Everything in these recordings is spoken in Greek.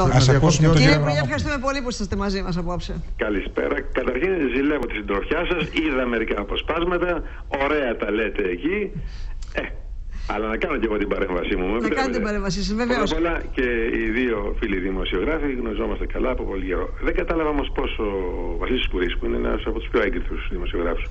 Ευχαριστώ. Κύριε Υπουργέ, ευχαριστούμε πολύ που είστε μαζί μας απόψε. Καλησπέρα. Καταρχήν ζηλεύω τη συντροφιά σας. Είδα μερικά αποσπάσματα. Ωραία τα λέτε εκεί. Αλλά να κάνω και εγώ την παρέμβασή μου. Να κάνετε την παρέμβασή σας, βεβαίως. Πρώτα απ' όλα και οι δύο φίλοι δημοσιογράφοι γνωριζόμαστε καλά από πολύ καιρό. Δεν κατάλαβα όμως πώς ο Βασίλης Σκουρής, που είναι ένας από τους πιο έγκριτους δημοσιογράφους,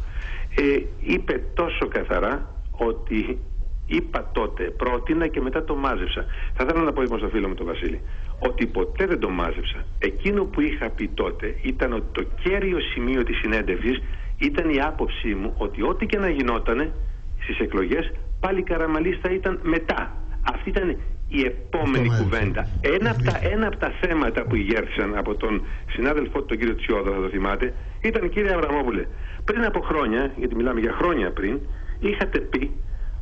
είπε τόσο καθαρά ότι είπα τότε, πρότεινα και μετά το μάζεψα. Θα ήθελα να πω στον φίλο μου τον Βασίλη ότι ποτέ δεν το μάζεψα. Εκείνο που είχα πει τότε ήταν ότι το κέριο σημείο της συνέντευξης ήταν η άποψή μου ότι ό,τι και να γινότανε στις εκλογές, πάλι η Καραμανλής θα ήταν μετά. Αυτή ήταν η επόμενη κουβέντα. Ένα από τα θέματα που ηγέρθησαν από τον συνάδελφό τον κύριο Τσιόδρα, θα το θυμάται, ήταν, κύριε Αβραμόπουλε, πριν από χρόνια, γιατί μιλάμε για χρόνια πριν, είχατε πει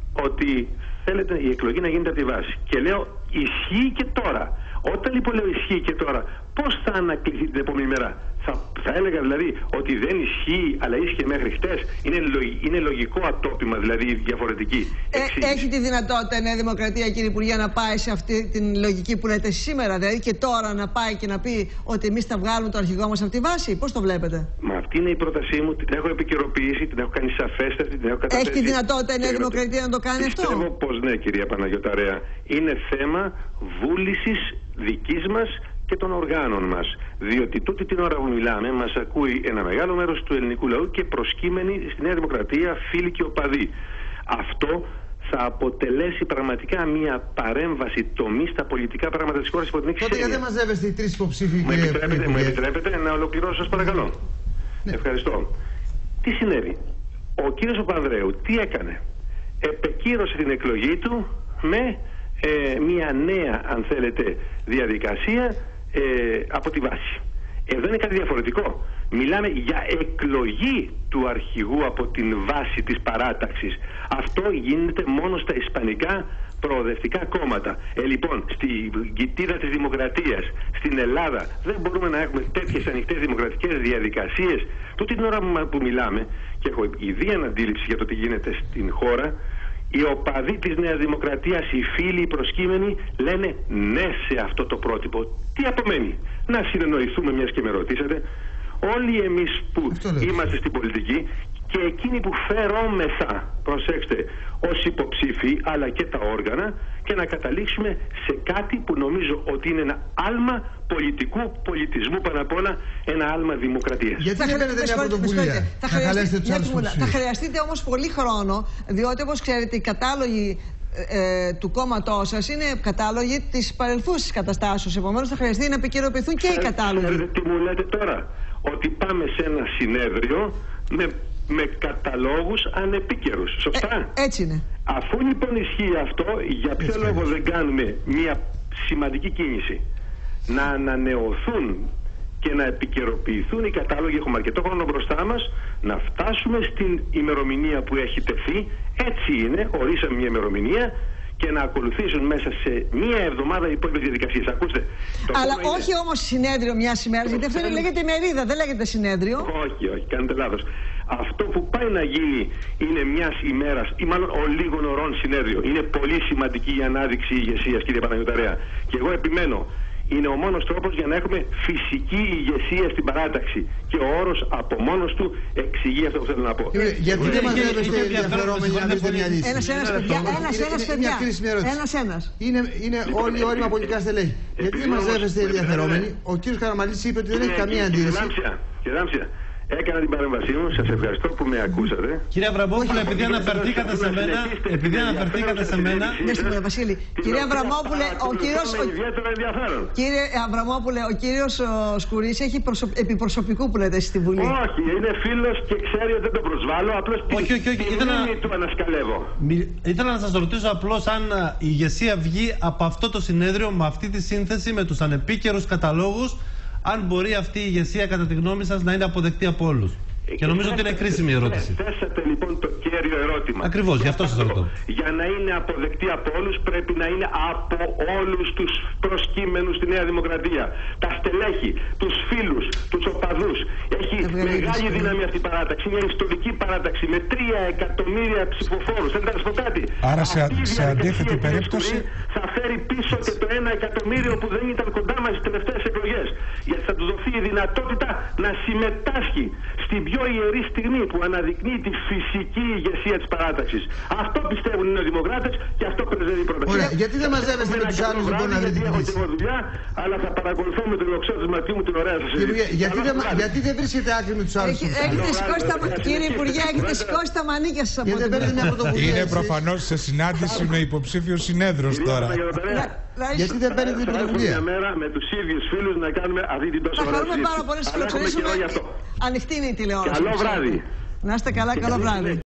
ότι θέλετε η εκλογή να γίνεται από τη βάση. Και λέω, ισχύει και τώρα. Όταν λοιπόν λέω ισχύει και τώρα, πώς θα ανακληθεί την επόμενη μέρα? Θα έλεγα δηλαδή ότι δεν ισχύει, αλλά ίσχυε μέχρι χτες. Είναι λογικό ατόπιμα, δηλαδή διαφορετική εξήγηση. Έχει τη δυνατότητα η Νέα Δημοκρατία, κύριε Υπουργέ, να πάει σε αυτή την λογική που λέτε σήμερα, δηλαδή και τώρα να πάει και να πει ότι εμείς θα βγάλουμε το αρχηγό μας από τη βάση? Πώς το βλέπετε? Μα αυτή είναι η πρότασή μου, την έχω επικαιροποιήσει, την έχω κάνει σαφέστατη, την έχω καταθέσει. Έχει τη δυνατότητα η Νέα Δημοκρατία να το κάνει αυτό? Πιστεύω πως ναι, κυρία Παναγιωταρέα. Είναι θέμα βούλησης δικής μας και των οργάνων μας. Διότι τούτη την ώρα που μιλάμε μας ακούει ένα μεγάλο μέρος του ελληνικού λαού και προσκύμενοι στη Νέα Δημοκρατία φίλοι και οπαδοί. Αυτό θα αποτελέσει πραγματικά μια παρέμβαση τομή στα πολιτικά πράγματα της χώρας υπό την εξής έννοια. Τότε γιατί μαζεύεστε οι τρεις υποψήφοι, κύριε? Μου επιτρέπετε να ολοκληρώσω, σας παρακαλώ? Ναι. Ευχαριστώ. Τι συνέβη? Ο κύριος Παπανδρέου τι έκανε? Επεκύρωσε την εκλογή του με μια νέα, αν θέλετε, διαδικασία από τη βάση. Εδώ είναι κάτι διαφορετικό. Μιλάμε για εκλογή του αρχηγού από την βάση της παράταξης. Αυτό γίνεται μόνο στα ισπανικά προοδευτικά κόμματα. Λοιπόν, στην κοιτίδα της δημοκρατίας, στην Ελλάδα, δεν μπορούμε να έχουμε τέτοιες ανοιχτές δημοκρατικές διαδικασίες. Τούτη την ώρα που μιλάμε, και έχω ιδία αντίληψη για το τι γίνεται στην χώρα, οι οπαδοί της Νέας Δημοκρατίας, οι φίλοι, οι προσκύμενοι, λένε ναι σε αυτό το πρότυπο. Τι απομένει? Να συνεννοηθούμε, μιας και με ρωτήσατε, όλοι εμείς που είμαστε στην πολιτική και εκείνοι που φερόμεθα, προσέξτε, ως υποψήφοι, αλλά και τα όργανα, και να καταλήξουμε σε κάτι που νομίζω ότι είναι ένα άλμα πολιτικού πολιτισμού, πάνω απ' όλα ένα άλμα δημοκρατίας. Γιατί δεν παίρνετε μια πρωτοβουλία? Θα χρειαστείτε όμως πολύ χρόνο, διότι όπως ξέρετε οι κατάλογοι του κόμματός σας είναι κατάλογοι της παρελθούσης καταστάσεως. Επομένως θα χρειαστεί να επικαιροποιηθούν και οι κατάλογοι. Ξέρετε τι μου λέτε τώρα? Ότι πάμε σε ένα συνέδριο με καταλόγους ανεπίκαιρους. Σωστά? Έτσι είναι. Αφού λοιπόν ισχύει αυτό, για ποιο λόγο δεν κάνουμε μια σημαντική κίνηση? Να ανανεωθούν και να επικαιροποιηθούν οι κατάλογοι. Έχουμε αρκετό χρόνο μπροστά μας να φτάσουμε στην ημερομηνία που έχει τεθεί. Έτσι είναι, ορίσαμε μια ημερομηνία και να ακολουθήσουν μέσα σε μία εβδομάδα οι υπόλοιπες διαδικασίες. Ακούστε. Αλλά όχι όμως συνέδριο μιας ημέρας, γιατί αυτό λέγεται ημερίδα, δεν λέγεται συνέδριο. Όχι, κάνετε λάθος. Αυτό που πάει να γίνει είναι μιας ημέρας ή μάλλον ολίγων ωρών συνέδριο. Είναι πολύ σημαντική η ανάδειξη ηγεσίας, κύριε Παναγιωταρέα. Και εγώ επιμένω. Είναι ο μόνος τρόπος για να έχουμε φυσική ηγεσία στην παράταξη. Και ο όρος από μόνος του εξηγεί αυτό που θέλω να πω. Γιατί δεν μαζεύεστε ενδιαφερόμενοι να βρείτε μια λύση? Ένας. Είναι όλοι όρημα πολιτικά στελέχη. Γιατί δεν μαζεύεστε ενδιαφερόμενοι? Ο κύριος Καραμανλής είπε ότι δεν έχει καμία αντίρρηση. Κύριε Δάμψια, έκανα την παρέμβασή μου, σας ευχαριστώ που με ακούσατε. Κύριε Αβραμόπουλε, επειδή αναφερθήκατε σε μένα. Ναι, Βασίλη. Κύριε Αβραμόπουλε, ο κύριος. Κύριε Αβραμόπουλε, ο κύριος Σκουρής έχει επιπροσωπικού που λέτε εσείς στη Βουλή. Όχι, είναι φίλος και ξέρει ότι δεν τον προσβάλλω. Απλώς τη μνήμη του ανασκαλεύω. Ήθελα να σας ρωτήσω απλώς αν η ηγεσία βγει από αυτό το συνέδριο με αυτή τη σύνθεση, με τους ανεπίκαιρους καταλόγους, αν μπορεί αυτή η ηγεσία, κατά τη γνώμη σας, να είναι αποδεκτή από όλους. Και νομίζω ότι είναι κρίσιμη η ερώτηση. Θέσατε λοιπόν το κέριο ερώτημα. Ακριβώς, γι' αυτό σας ρωτώ. Για να είναι αποδεκτή από όλους, πρέπει να είναι από όλους τους προσκύμενους στη Νέα Δημοκρατία. Τα στελέχη, τους φίλους, τους οπαδούς. Έχει μεγάλη δύναμη αυτή η παράταξη. Μια ιστορική παράταξη με 3 εκατομμύρια ψηφοφόρους. Δεν θα σας πω κάτι. Άρα σε αντίθετη περίπτωση. Θα θα φέρει πίσω και το 1 εκατομμύριο που δεν ήταν κοντά μας στις τελευταίες εκλογές. Γιατί θα του δοθεί η δυνατότητα να συμμετάσχει στην πιο ιερή στιγμή που αναδεικνύει τη φυσική ηγεσία της παράταξης. Αυτό πιστεύουν οι νεοδημοκράτες και αυτό πρεσβεύει η πρόταση. Ωραία, γιατί δεν μαζεύεστε με τους άλλους λοιπόν να δείτε τη λύση? Έχω δουλειά, αλλά θα παρακολουθώ με την οξότητα του μου την ωραία σας συζήτηση. Γιατί δεν βρίσκετε άκρη με τους άλλους? Κύριε Υπουργέ, έχετε σηκώσει τα μανίκια σας από την Είναι προφανώς σε συνάντηση με υποψήφιο συνέδρος τώρα. Γιατί δεν παίρνετε την πρωτοβουλία? Μια μέρα με τους ίδιους φίλους να κάνουμε αυτή την τόσο ωραία συζήτηση. Θα χαρούμε πάρα πολύ να σας φιλοξενήσουμε. Ανοιχτή είναι η τηλεόραση. Καλό βράδυ. Να είστε καλά, καλό βράδυ.